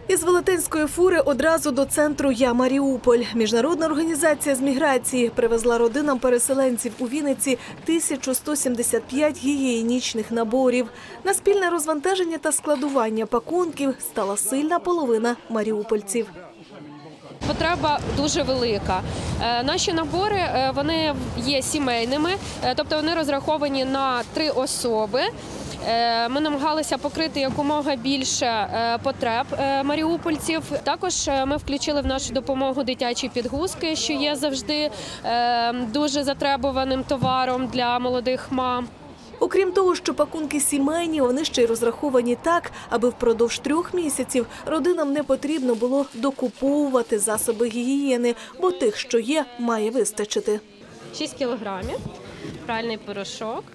Із велетенської фури одразу до центру «Я Маріуполь». Міжнародна організація з міграції привезла родинам переселенців у Вінниці 1175 гігієнічних наборів. На спільне розвантаження та складування пакунків стала сильна половина маріупольців. Потреба дуже велика. Наші набори вони є сімейними, тобто вони розраховані на 3 особи. Ми намагалися покрити якомога більше потреб маріупольців. Також ми включили в нашу допомогу дитячі підгузки, що є завжди дуже затребуваним товаром для молодих мам. Окрім того, що пакунки сімейні, вони ще й розраховані так, аби впродовж 3 місяців родинам не потрібно було докуповувати засоби гігієни, бо тих, що є, має вистачити. 6 кілограмів, пральний порошок,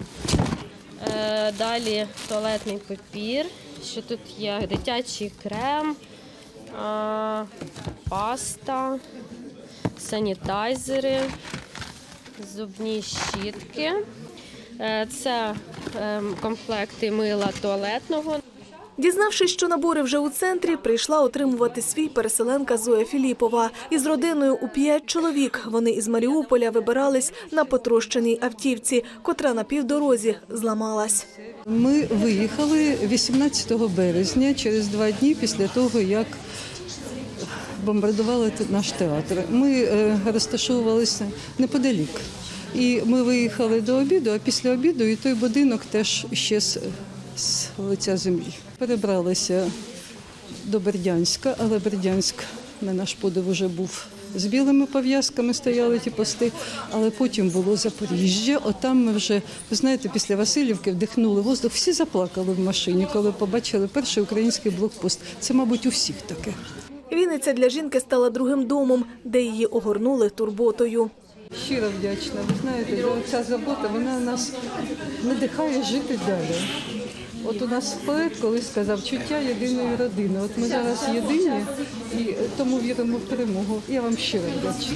далі туалетний папір, що тут є дитячий крем, паста, санітайзери, зубні щітки. Це комплекти мила туалетного. Дізнавшись, що набори вже у центрі, прийшла отримувати свій переселенка Зоя Філіпова. Із родиною у 5 чоловік вони із Маріуполя вибирались на потрощеній автівці, котра на півдорозі зламалась. Ми виїхали 18 березня, через 2 дні після того, як бомбардували наш театр. Ми розташовувалися неподалік. І ми виїхали до обіду, а після обіду і той будинок теж щез з лиця землі. Перебралися до Бердянська, але Бердянськ, на наш подив, вже був з білими пов'язками, стояли ті пости, але потім було Запоріжжя. Отам ми вже, ви знаєте, після Васильівки вдихнули воздух, всі заплакали в машині, коли побачили перший український блокпост. Це, мабуть, у всіх таке. Вінниця для жінки стала другим домом, де її огорнули турботою. Щиро вдячна. Ви знаєте, ця забота, вона нас надихає жити далі. От у нас поет колись сказав, чуття єдиної родини. От ми зараз єдині і тому віримо в перемогу. Я вам щиро вдячна.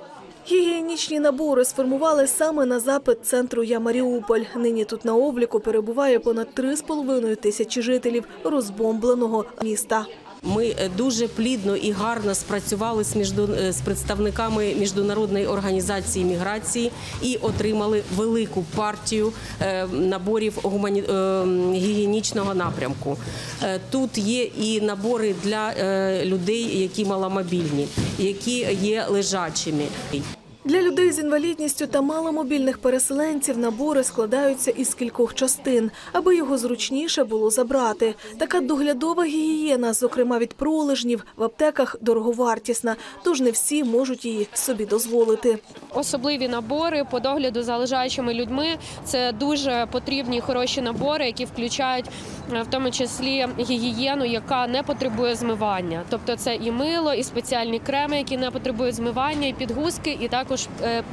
Гігієнічні набори сформували саме на запит центру «Я Маріуполь». Нині тут на обліку перебуває понад 3,5 тисячі жителів розбомбленого міста. Ми дуже плідно і гарно спрацювали з представниками Міжнародної організації міграції і отримали велику партію наборів гігієнічного напрямку. Тут є і набори для людей, які маломобільні, які є лежачими. Для людей з інвалідністю та маломобільних переселенців набори складаються із кількох частин, аби його зручніше було забрати. Така доглядова гігієна, зокрема від пролежнів, в аптеках дороговартісна, тож не всі можуть її собі дозволити. Особливі набори по догляду за лежачими людьми – це дуже потрібні, хороші набори, які включають в тому числі гігієну, яка не потребує змивання. Тобто це і мило, і спеціальні креми, які не потребують змивання, і підгузки, і також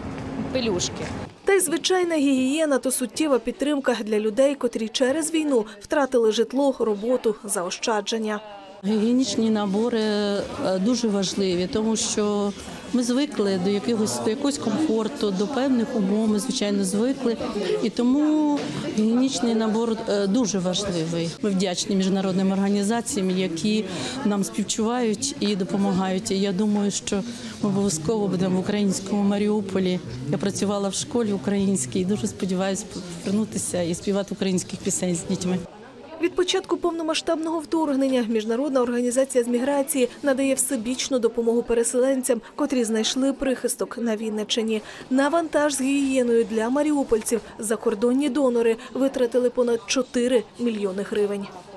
пелюшки. Та й звичайна гігієна – то суттєва підтримка для людей, котрі через війну втратили житло, роботу, заощадження. Гігієнічні набори дуже важливі, тому що ми звикли до якогось комфорту, до певних умов, ми, звичайно, звикли. І тому гігієнічний набор дуже важливий. Ми вдячні міжнародним організаціям, які нам співчувають і допомагають. І я думаю, що ми обов'язково будемо в українському Маріуполі. Я працювала в школі українській і дуже сподіваюся повернутися і співати українських пісень з дітьми. Від початку повномасштабного вторгнення Міжнародна організація з міграції надає всебічну допомогу переселенцям, котрі знайшли прихисток на Вінниччині. На вантаж з гігієною для маріупольців закордонні донори витратили понад 4 мільйони гривень.